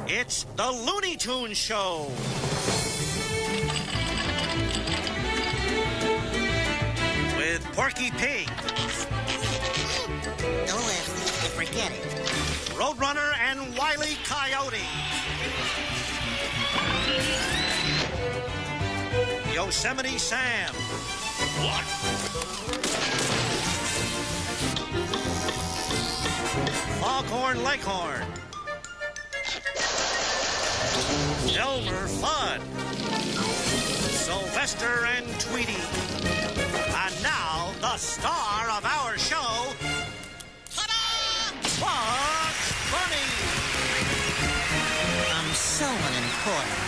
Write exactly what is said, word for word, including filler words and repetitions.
It's the Looney Tunes Show. With Porky Pig. Don't laugh, you forget it. Roadrunner and Wile E. Coyote. Yosemite Sam. What? Foghorn Leghorn. Elmer Fudd. Sylvester and Tweety. And now, the star of our show, ta-da! Bugs Bunny. I'm so unimportant.